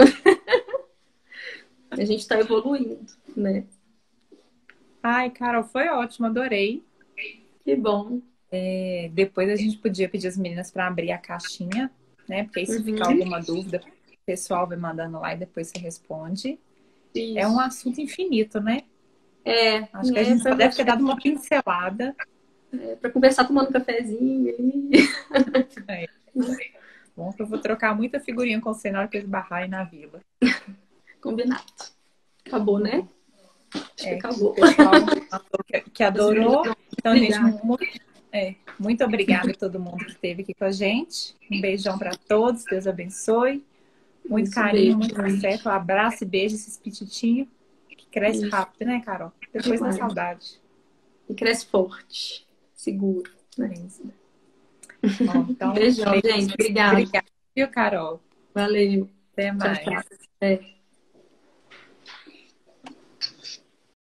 A gente tá evoluindo, né? Ai, Carol, foi ótimo, adorei. Que bom. É, depois a gente podia pedir as meninas para abrir a caixinha, né? Porque aí se Uhum. ficar alguma dúvida, o pessoal vai mandando lá e depois você responde. Isso. É um assunto infinito, né? É. Acho que é a gente só deve ter pra... dado uma pincelada. É, para conversar tomando um cafezinho ali. É. Bom, que eu vou trocar muita figurinha com você na hora que eles barrarem na vila. Combinado. Acabou, né? Acho É, que acabou. o pessoal que adorou. Então, gente, muito, é, muito obrigada a todo mundo que esteve aqui com a gente. Um beijão para todos. Deus abençoe. Muito Isso, carinho, beijo, muito afeto. Um abraço e beijo esses pititinhos que cresce Isso. rápido, né, Carol? Depois da saudade. E cresce forte, seguro. Né? Bom, então, beijão, beijo, gente. Obrigada. Obrigada, viu, Carol? Valeu. Até mais. Tchau, tchau. É.